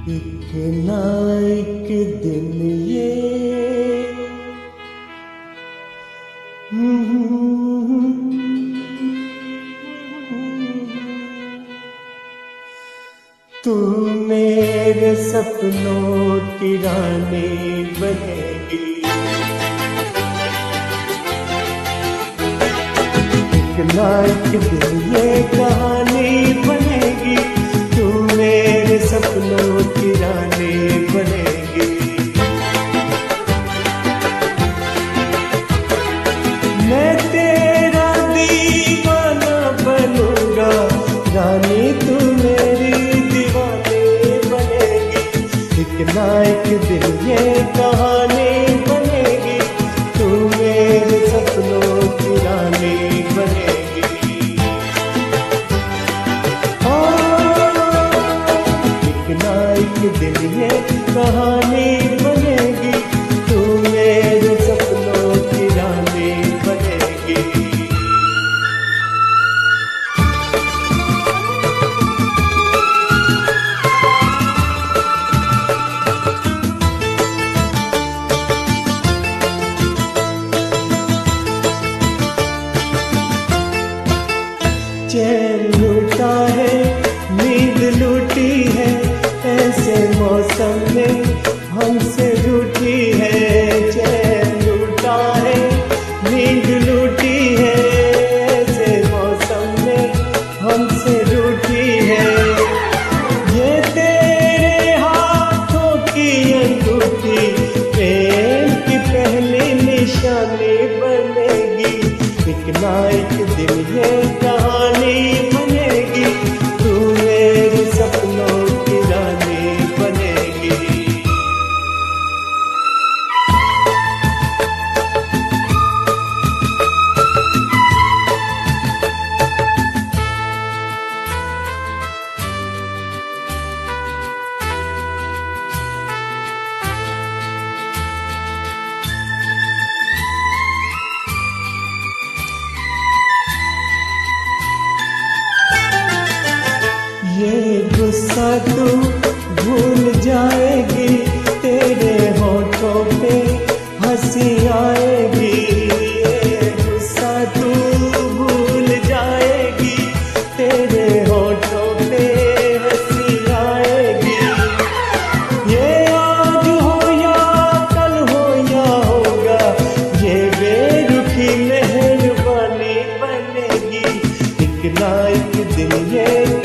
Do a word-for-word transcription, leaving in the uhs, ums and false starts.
एक ना एक दिन ये तू मेरे सपनों की रानी बनेगी। एक ना एक दिन ये कहानी बनेगी, तू मेरे सपनों की रानी बनेगी। मैं तेरा दीवाना बनूंगा, रानी तू मेरी दीवानी बनेगी। एक ना एक दिन ये कहानी बनेगी, तू मेरे सपनों की रानी बनेगी। एक ना एक दिन ये कहानी बनेगी, तू मेरे सपनों की रानी बनेगी। चैन लूटा है, नींद लूटी है, ऐसे मौसम में हमसे रूठी है। चैन लूटा है, नींद लूटी है, ऐसे मौसम में हमसे रूठी है। ये तेरे हाथों की अंगूठी प्रेम की पहली निशानी बनेगी। एक ना एक दिन ये कहानी बनेगी, तू मेरे सपनों की रानी बनेगी। ये गुस्सा तू भूल जाएगी, तेरे होठों पे हंसी आएगी। ये गुस्सा तू भूल जाएगी, तेरे होठों पे हंसी आएगी। ये आज हो या कल हो या होगा, ये बेरुखी मेहरबानी बनेगी। एक ना एक दिन ये